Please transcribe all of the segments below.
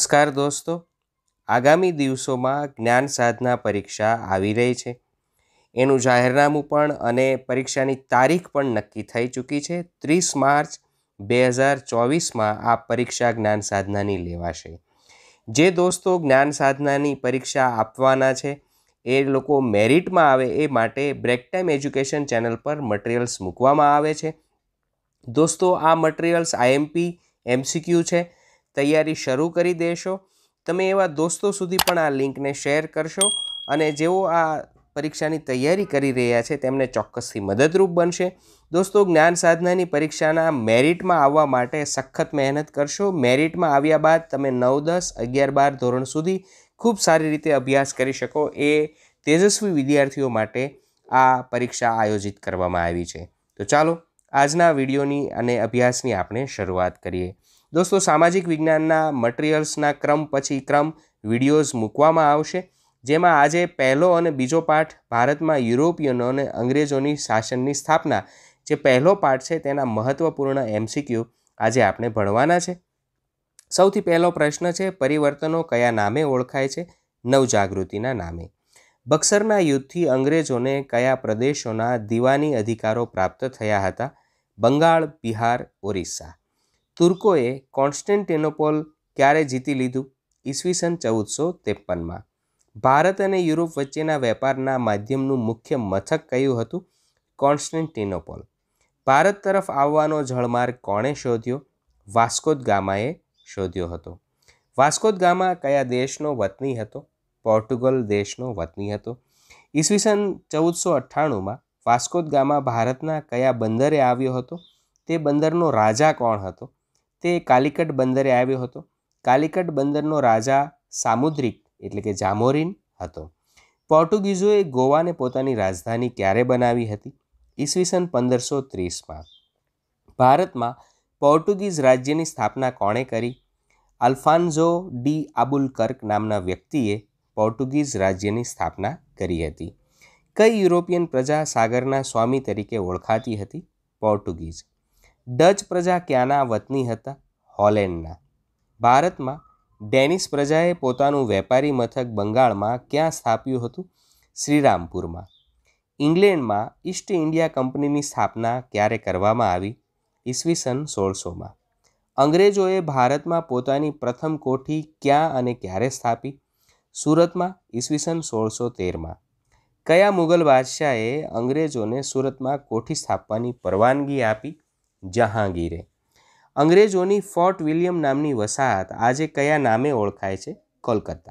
નમસ્કાર દોસ્તો, આગામી દિવસોમાં જ્ઞાન સાધના પરીક્ષા આવી રહી છે. એનું જાહેરનામું પણ અને પરીક્ષાની તારીખ પણ નક્કી થઈ ચૂકી છે. 30 માર્ચ 2024માં આ પરીક્ષા જ્ઞાન સાધનાની લેવાશે. જે દોસ્તો જ્ઞાન સાધનાની પરીક્ષા આપવાના છે એ લોકો મેરિટમાં આવે એ માટે બ્રેક ટાઈમ એજ્યુકેશન ચેનલ પર મટીરિયલ્સ મૂકવામાં આવે છે. દોસ્તો, આ મટીરિયલ્સ આઈએમપી MCQ છે. તૈયારી શરૂ કરી દેશો. તમે એવા દોસ્તો સુધી પણ આ લિંકને શેર કરશો અને જેઓ આ પરીક્ષાની તૈયારી કરી રહ્યા છે તેમને ચોક્કસથી મદદરૂપ બનશે. દોસ્તો, જ્ઞાન સાધનાની પરીક્ષાના મેરિટમાં આવવા માટે સખત મહેનત કરશો. મેરિટમાં આવ્યા બાદ તમે 9, 10, 11, 12 ધોરણ સુધી ખૂબ સારી રીતે અભ્યાસ કરી શકો એ તેજસ્વી વિદ્યાર્થીઓ માટે આ પરીક્ષા આયોજિત કરવામાં આવી છે. તો ચાલો આજના વિડીયોની અને અભ્યાસની આપણે શરૂઆત કરીએ. દોસ્તો, સામાજિક વિજ્ઞાનના મટીરિયલ્સના ક્રમ પછી ક્રમ વિડીયોઝ મૂકવામાં આવશે, જેમાં આજે પહેલો અને બીજો પાઠ ભારતમાં યુરોપિયનો અને અંગ્રેજોની શાસનની સ્થાપના, જે પહેલો પાઠ છે તેના મહત્ત્વપૂર્ણ MCQ આજે આપણે ભણવાના છે. સૌથી પહેલો પ્રશ્ન છે, પરિવર્તનો કયા નામે ઓળખાય છે? નવજાગૃતિના નામે. બક્સરના યુદ્ધથી અંગ્રેજોને કયા પ્રદેશોના દીવાની અધિકારો પ્રાપ્ત થયા હતા? બંગાળ, બિહાર, ઓરિસ્સા. તુર્કોએ કોન્સ્ટેન્ટિનોપોલ ક્યારે જીતી લીધું? ઈસવીસન 1453માં. ભારત અને યુરોપ વચ્ચેના વેપારના માધ્યમનું મુખ્ય મથક કયું હતું? કોન્સ્ટેન્ટિનોપોલ. ભારત તરફ આવવાનો જળમાર્ગ કોણે શોધ્યો? વાસ્કો દ ગામાએ શોધ્યો હતો. વાસ્કો દ ગામા કયા દેશનો વતની હતો? પોર્ટુગલ દેશનો વતની હતો. ઈસવીસન 1498માં વાસ્કો દ ગામા ભારતના કયા બંદરે આવ્યો હતો? તે બંદરનો રાજા કોણ હતો? તે કાલિકટ બંદરે આવ્યો હતો. કાલિકટ બંદરનો રાજા સામુદ્રિક એટલે કે જામોરિન હતો. પોર્ટુગીઝોએ ગોવાને પોતાની રાજધાની ક્યારે બનાવી હતી? ઈસવીસન 1530માં. ભારતમાં પોર્ટુગીઝ રાજ્યની સ્થાપના કોણે કરી? અલ્ફાન્સો ડી આબુલકર્ક નામના વ્યક્તિએ પોર્ટુગીઝ રાજ્યની સ્થાપના કરી હતી. કઈ યુરોપિયન પ્રજા સાગરના સ્વામી તરીકે ઓળખાતી હતી? પોર્ટુગીઝ. ડચ પ્રજા ક્યાંના વતની હતા? હોલેન્ડના. ભારતમાં ડેનિશ પ્રજાએ પોતાનું વેપારી મથક બંગાળમાં ક્યાં સ્થાપ્યું હતું? શ્રીરામપુરમાં. ઇંગ્લેન્ડમાં ઈસ્ટ ઇન્ડિયા કંપનીની સ્થાપના ક્યારે કરવામાં આવી? ઈસવીસન 1600માં. અંગ્રેજોએ ભારતમાં પોતાની પ્રથમ કોઠી ક્યાં અને ક્યારે સ્થાપી? સુરતમાં. ઈસવીસન 1613માં. કયા મુગલ બાદશાહે અંગ્રેજોને સુરતમાં કોઠી સ્થાપવાની પરવાનગી આપી? જહાંગીરે. અંગ્રેજોની ફોર્ટ વિલિયમ નામની વસાહત આજે કયા નામે ઓળખાય છે? કોલકાતા.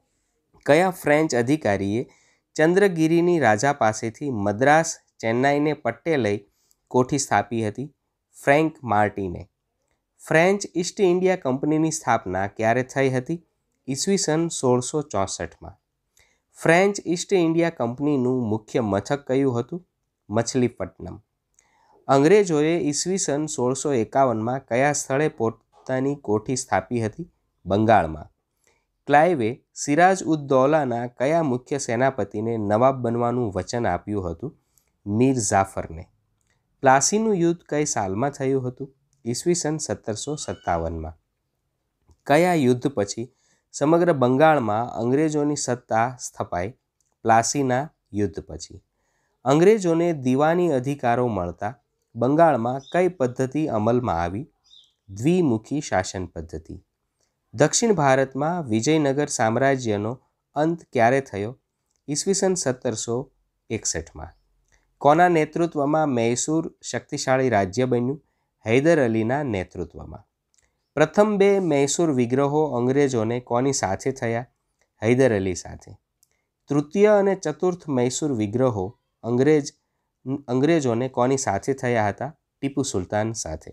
કયા ફ્રેન્ચ અધિકારીએ ચંદ્રગિરિની રાજા પાસેથી મદ્રાસ, ચેન્નાઈને પટ્ટે લઈ કોઠી સ્થાપી હતી? ફ્રેન્ક માર્ટિને. ફ્રેન્ચ ઈસ્ટ ઇન્ડિયા કંપનીની સ્થાપના ક્યારે થઈ હતી? ઈસવીસન 1664માં. ફ્રેન્ચ ઈસ્ટ ઇન્ડિયા કંપનીનું મુખ્ય મથક કયું હતું? મછલીપટ્ટનમ. અંગ્રેજોએ ઈસવીસન 1651માં કયા સ્થળે પોતાની કોઠી સ્થાપી હતી? બંગાળમાં. ક્લાઇવે સિરાજ ઉદ દૌલાના કયા મુખ્ય સેનાપતિને નવાબ બનવાનું વચન આપ્યું હતું? મીર જાફરને. પ્લાસીનું યુદ્ધ કઈ સાલમાં થયું હતું? ઈસવીસન 1757માં. કયા યુદ્ધ પછી સમગ્ર બંગાળમાં અંગ્રેજોની સત્તા સ્થપાઈ? પ્લાસીના યુદ્ધ પછી. અંગ્રેજોને દીવાની અધિકારો મળતા બંગાળમાં કઈ પદ્ધતિ અમલમાં આવી? દ્વિમુખી શાસન પદ્ધતિ. દક્ષિણ ભારતમાં વિજયનગર સામ્રાજ્યનો અંત ક્યારે થયો? ઈસવીસન 1761માં. કોના નેતૃત્વમાં મૈસૂર શક્તિશાળી રાજ્ય બન્યું? હૈદર અલીના નેતૃત્વમાં. પ્રથમ 2 મૈસૂર વિગ્રહો અંગ્રેજોને કોની સાથે થયા? હૈદર અલી સાથે. તૃતીય અને ચતુર્થ મૈસૂર વિગ્રહો અંગ્રેજોને કોની સાથે થયા હતા? ટીપુ સુલતાન સાથે.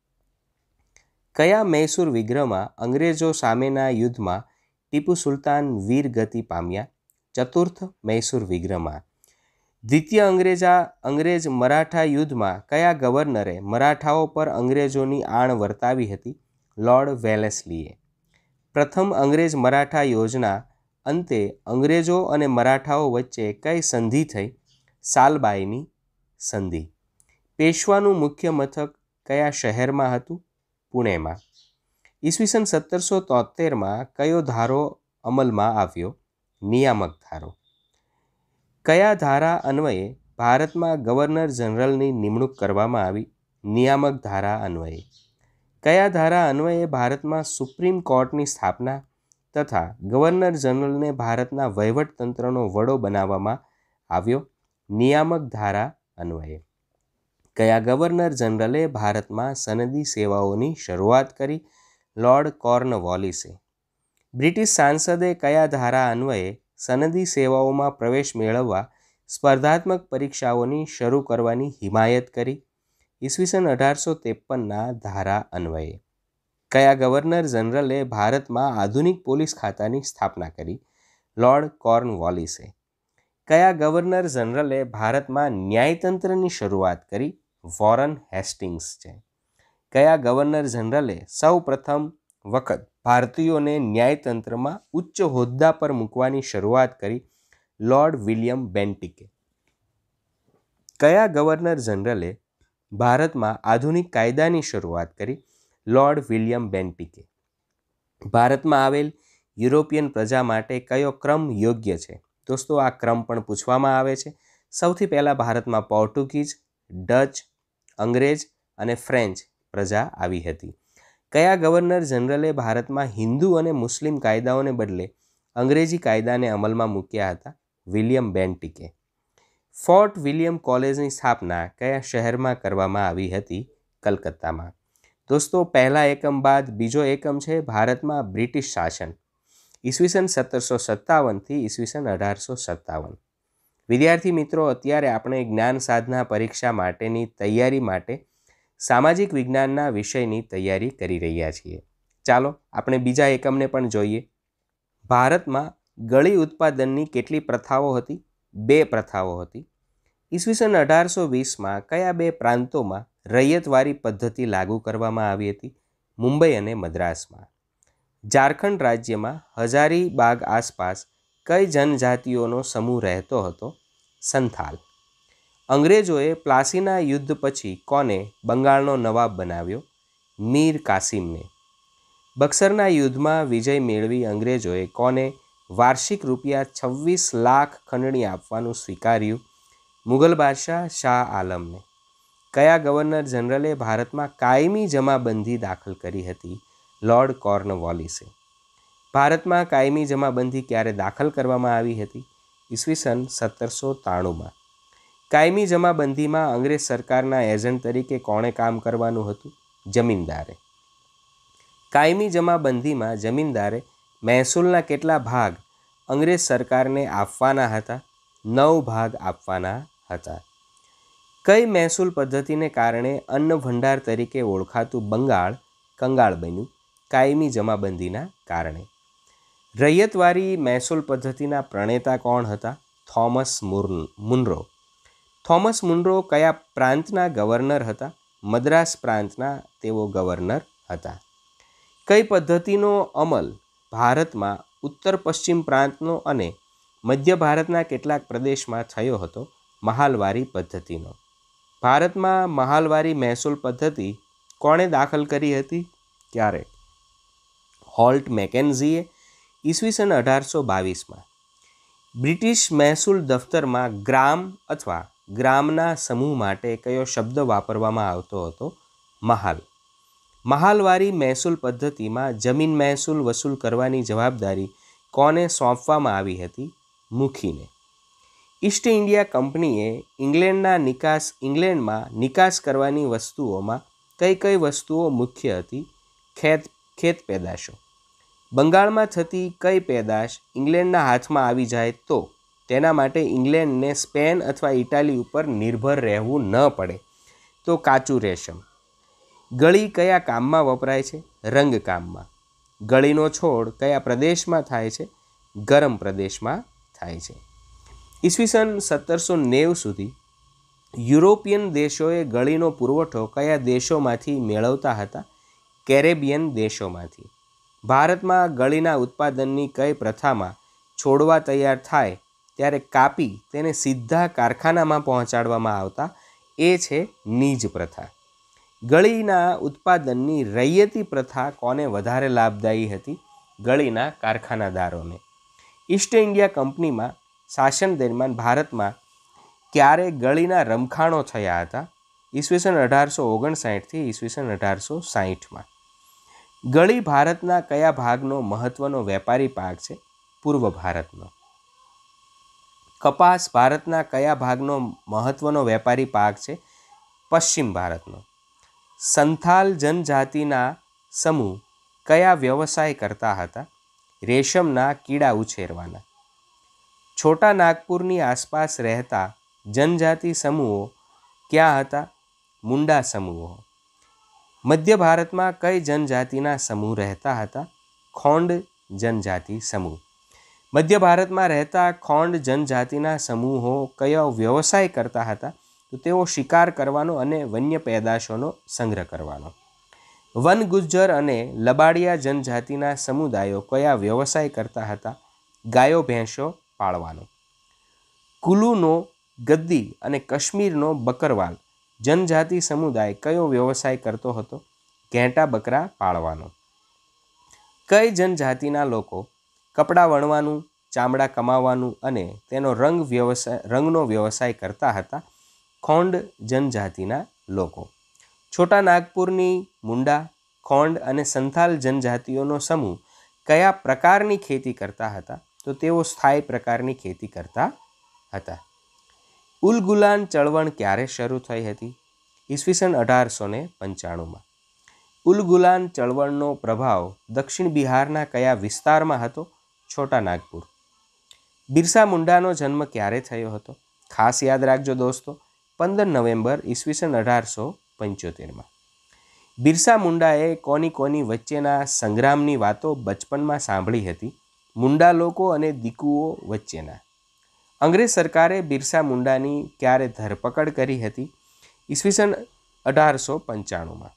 કયા મૈસૂર વિગ્રહમાં અંગ્રેજો સામેના યુદ્ધમાં ટીપુ સુલતાન વીરગતિ પામ્યા? ચતુર્થ મૈસૂર વિગ્રહમાં. દ્વિતીય અંગ્રેજ મરાઠા યુદ્ધમાં કયા ગવર્નરે મરાઠાઓ પર અંગ્રેજોની આણ વર્તાવી હતી? લોર્ડ વેલેસ્લીએ. પ્રથમ અંગ્રેજ મરાઠા યોજના અંતે અંગ્રેજો અને મરાઠાઓ વચ્ચે કઈ સંધિ થઈ? સાલબાઈની સંધિ. પેશવાનું મુખ્ય મથક કયા શહેરમાં હતું? પુણેમાં. ઈસવીસન 1773માં કયો ધારો અમલમાં આવ્યો? નિયામક ધારો. કયા ધારા અન્વયે ભારતમાં ગવર્નર જનરલની નિમણૂક કરવામાં આવી? નિયામક ધારા અન્વયે. કયા ધારા અન્વયે ભારતમાં સુપ્રીમ કોર્ટની સ્થાપના તથા ગવર્નર જનરલને ભારતના વહીવટતંત્રનો વડો બનાવવામાં આવ્યો? નિયામક ધારા અન્વયે. કયા ગવર્નર જનરલે ભારતમાં સનદી સેવાઓની શરૂઆત કરી? લોર્ડ કોર્નવોલિસે. બ્રિટિશ સાંસદે કયા ધારા અન્વયે સનદી સેવાઓમાં પ્રવેશ મેળવવા સ્પર્ધાત્મક પરીક્ષાઓની શરૂ કરવાની હિમાયત કરી? ઈસવીસન 1853ના ધારા અન્વયે. કયા ગવર્નર જનરલે ભારતમાં આધુનિક પોલીસ ખાતાની સ્થાપના કરી? લોર્ડ કોર્નવોલિસે. કયા ગવર્નર જનરલે ભારતમાં ન્યાયતંત્રની શરૂઆત કરી? વોરન હેસ્ટિંગ્સ છે. કયા ગવર્નર જનરલે સૌ પ્રથમ વખત ભારતીયોને ન્યાયતંત્રમાં ઉચ્ચ હોદ્દા પર મૂકવાની શરૂઆત કરી? લોર્ડ વિલિયમ બેન્ટિકે. કયા ગવર્નર જનરલે ભારતમાં આધુનિક કાયદાની શરૂઆત કરી? લોર્ડ વિલિયમ બેન્ટિકે. ભારતમાં આવેલ યુરોપિયન પ્રજા માટે કયો ક્રમ યોગ્ય છે? દોસ્તો, આ ક્રમ પણ પૂછવામાં આવે છે. સૌથી પહેલાં ભારતમાં પોર્ટુગીઝ, ડચ, અંગ્રેજ અને ફ્રેન્ચ પ્રજા આવી હતી. કયા ગવર્નર જનરલે ભારતમાં હિન્દુ અને મુસ્લિમ કાયદાઓને બદલે અંગ્રેજી કાયદાને અમલમાં મૂક્યા હતા? વિલિયમ બેન્ટિકે. ફોર્ટ વિલિયમ કોલેજની સ્થાપના કયા શહેરમાં કરવામાં આવી હતી? કલકત્તામાં. દોસ્તો, પહેલા એકમ બાદ બીજો એકમ છે ભારતમાં બ્રિટિશ શાસન. ઈસવીસન 1757થી ઈસવીસન 1857. વિદ્યાર્થી મિત્રો, અત્યારે આપણે જ્ઞાન સાધના પરીક્ષા માટેની તૈયારી માટે સામાજિક વિજ્ઞાનના વિષયની તૈયારી કરી રહ્યા છીએ. ચાલો આપણે બીજા એકમને પણ જોઈએ. ભારતમાં ગળી ઉત્પાદનની કેટલી પ્રથાઓ હતી? 2 પ્રથાઓ હતી. ઈસવીસન 1820માં કયા 2 પ્રાંતોમાં રૈયતવારી પદ્ધતિ લાગુ કરવામાં આવી હતી? મુંબઈ અને મદ્રાસમાં. ઝારખંડ રાજ્યમાં હજારીબાગ આસપાસ કઈ જનજાતિઓનો સમૂહ રહેતો હતો? સંથાલ. અંગ્રેજોએ પ્લાસીના યુદ્ધ પછી કોને બંગાળનો નવાબ બનાવ્યો? મીર કાસિમને. બક્સરના યુદ્ધમાં વિજય મેળવી અંગ્રેજોએ કોને વાર્ષિક ₹26 લાખ ખંડણી આપવાનું સ્વીકાર્યું? મુગલ બાદશાહ શાહ આલમને. કયા ગવર્નર જનરલે ભારતમાં કાયમી જમાબંધી દાખલ કરી હતી? લોર્ડ કોર્નવોલિસે. ભારતમાં કાયમી જમાબંધી ક્યારે દાખલ કરવામાં આવી હતી? ઈસવીસન 1793માં. કાયમી જમાબંધીમાં અંગ્રેજ સરકારના એજન્ટ તરીકે કોણે કામ કરવાનું હતું? જમીનદારે. કાયમી જમાબંધીમાં જમીનદારે મહેસૂલના કેટલા ભાગ અંગ્રેજ સરકારને આપવાના હતા? 9 ભાગ આપવાના હતા. કઈ મહેસૂલ પદ્ધતિને કારણે અન્ન ભંડાર તરીકે ઓળખાતું બંગાળ કંગાળ બન્યું? કાયમી જમાબંધીના કારણે. રૈયતવારી મહેસૂલ પદ્ધતિના પ્રણેતા કોણ હતા? Thomas Munro. થોમસ મુનરો કયા પ્રાંતના ગવર્નર હતા? મદ્રાસ પ્રાંતના તેઓ ગવર્નર હતા. કઈ પદ્ધતિનો અમલ ભારતમાં ઉત્તર પશ્ચિમ પ્રાંતનો અને મધ્ય ભારતના કેટલાક પ્રદેશમાં થયો હતો? મહાલવારી પદ્ધતિનો. ભારતમાં મહાલવારી મહેસૂલ પદ્ધતિ કોણે દાખલ કરી હતી? ક્યારે? હોલ્ટ મેકેન્ઝીએ ઈસવીસન 1822માં. બ્રિટિશ મહેસૂલ દફતરમાં ગ્રામ અથવા ગ્રામના સમૂહ માટે કયો શબ્દ વાપરવામાં આવતો હતો? મહાલ. મહાલવારી મહેસૂલ પદ્ધતિમાં જમીન મહેસૂલ વસૂલ કરવાની જવાબદારી કોને સોંપવામાં આવી હતી? મુખીને. ઈસ્ટ ઇન્ડિયા કંપનીએ ઇંગ્લેન્ડમાં નિકાસ કરવાની વસ્તુઓમાં કઈ કઈ વસ્તુઓ મુખ્ય હતી? ખેત પેદાશો. બંગાળમાં થતી કઈ પેદાશ ઇંગ્લેન્ડના હાથમાં આવી જાય તો તેના માટે ઇંગ્લેન્ડને સ્પેન અથવા ઇટાલી ઉપર નિર્ભર રહેવું ન પડે? તો કાચું રેશમ. ગળી કયા કામમાં વપરાય છે? રંગકામમાં. ગળીનો છોડ કયા પ્રદેશમાં થાય છે? ગરમ પ્રદેશમાં થાય છે. ઈસવીસન 1790 સુધી યુરોપિયન દેશોએ ગળીનો પુરવઠો કયા દેશોમાંથી મેળવતા હતા? કેરેબિયન દેશોમાંથી. ભારતમાં ગળીના ઉત્પાદનની કઈ પ્રથામાં છોડવા તૈયાર થાય ત્યારે કાપી તેને સીધા કારખાનામાં પહોંચાડવામાં આવતા? એ છે નીજ પ્રથા. ગળીના ઉત્પાદનની રૈયતી પ્રથા કોને વધારે લાભદાયી હતી? ગળીના કારખાનાદારોને. ઈસ્ટ ઇન્ડિયા કંપનીમાં શાસન દરમિયાન ભારતમાં ક્યારે ગળીના રમખાણો થયા હતા? ઈસવીસન 1859થી ઈસવીસન 1860માં. ગળી ભારતના કયા ભાગનો મહત્વનો વેપારી પાક છે? પૂર્વ ભારતનો. કપાસ ભારતના કયા ભાગનો મહત્વનો વેપારી પાક છે? પશ્ચિમ ભારતનો. સંથાલ જનજાતિના સમૂહ કયા વ્યવસાય કરતા હતા? રેશમના કીડા ઉછેરવાના. છોટા નાગપુરની આસપાસ રહેતા જનજાતિ સમૂહો ક્યાં હતા? મુંડા સમૂહો. મધ્ય ભારતમાં કઈ જનજાતિના સમૂહ રહેતા હતા? ખોંડ જનજાતિ સમૂહ. મધ્ય ભારતમાં રહેતા ખોંડ જનજાતિના સમૂહો કયો વ્યવસાય કરતા હતા? તો તેઓ શિકાર કરવાનો અને વન્ય પેદાશોનો સંગ્રહ કરવાનો. વન ગુજ્જર અને લબાડિયા જનજાતિના સમુદાયો કયા વ્યવસાય કરતા હતા? ગાયો ભેંસો પાળવાનો. કુલુનો ગદ્દી અને કાશ્મીરનો બકરવાલ જનજાતિ સમુદાય કયો વ્યવસાય કરતો હતો? ઘેંટા બકરા પાળવાનો. કઈ જનજાતિના લોકો કપડાં વણવાનું, ચામડા કમાવાનું અને તેનો રંગનો વ્યવસાય કરતા હતા? ખોંડ જનજાતિના લોકો. છોટા નાગપુરની મુંડા, ખોંડ અને સંથાલ જનજાતિઓનો સમૂહ કયા પ્રકારની ખેતી કરતા હતા? તો તેઓ સ્થાયી પ્રકારની ખેતી કરતા હતા. ઉલગુલાન ચળવળ ક્યારે શરૂ થઈ હતી? ઈસવીસન 1895માં. ઉલગુલાન ચળવળનો પ્રભાવ દક્ષિણ બિહારના કયા વિસ્તારમાં હતો? છોટા નાગપુર. બિરસા મુંડાનો જન્મ ક્યારે થયો હતો? ખાસ યાદ રાખજો દોસ્તો, 15 નવેમ્બર ઈસવીસન 1875માં. બિરસા મુંડાએ કોની વચ્ચેના સંગ્રામની વાતો બચપનમાં સાંભળી હતી? મુંડા લોકો અને દીકુઓ વચ્ચેના. અંગ્રેજ સરકારે બિરસા મુંડાની ક્યારે ધરપકડ કરી હતી? ઈસવીસન 1895માં.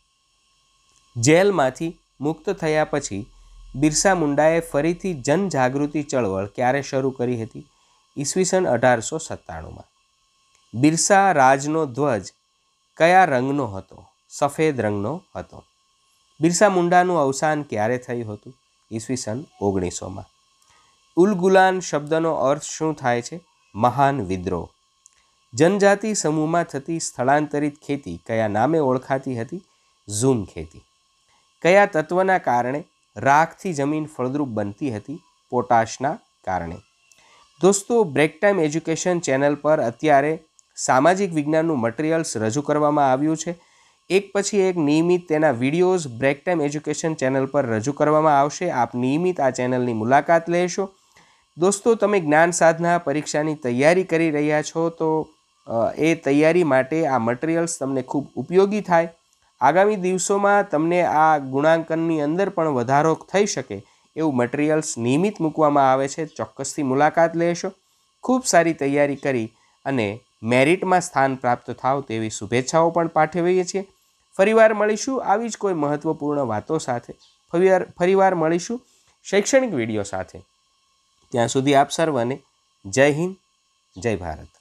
જેલમાંથી મુક્ત થયા પછી બિરસા મુંડાએ ફરીથી જનજાગૃતિ ચળવળ ક્યારે શરૂ કરી હતી? ઈસવીસન 1897માં. બિરસા રાજનો ધ્વજ કયા રંગનો હતો? સફેદ રંગનો હતો. બિરસા મુંડાનું અવસાન ક્યારે થયું હતું? ઈસવીસન 1900માં. ઉલગુલાન શબ્દનો અર્થ શું થાય છે? મહાન વિદ્રોહ. જનજાતિ સમૂહમાં થતી સ્થળાંતરિત ખેતી કયા નામે ઓળખાતી હતી? ઝૂમ ખેતી. કયા તત્વના કારણે રાખથી જમીન ફળદ્રુપ બનતી હતી? પોટાશના કારણે. દોસ્તો, બ્રેક ટાઈમ એજ્યુકેશન ચેનલ પર અત્યારે સામાજિક વિજ્ઞાનનું મટીરિયલ્સ રજૂ કરવામાં આવ્યું છે. એક પછી એક નિયમિત તેના videos break time education channel પર રજૂ કરવામાં આવશે. આપ નિયમિત આ ચેનલની મુલાકાત લેશો. દોસ્તો, તમે જ્ઞાન સાધના પરીક્ષાની તૈયારી કરી રહ્યા છો તો એ તૈયારી માટે આ મટીરિયલ્સ તમને ખૂબ ઉપયોગી થાય. આગામી દિવસોમાં તમને આ ગુણાંકનની અંદર પણ વધારો થઈ શકે એવું મટીરિયલ્સ નિયમિત મૂકવામાં આવે છે. ચોક્કસથી મુલાકાત લેશો. ખૂબ સારી તૈયારી કરી અને મેરિટમાં સ્થાન પ્રાપ્ત થાવ તેવી શુભેચ્છાઓ પણ પાઠવીએ છીએ. ફરીવાર મળીશું આવી જ કોઈ મહત્ત્વપૂર્ણ વાતો સાથે. ફરીવાર મળીશું શૈક્ષણિક વિડીયો સાથે. ત્યાં સુધી આપ સર્વને જય હિન્દ, જય ભારત.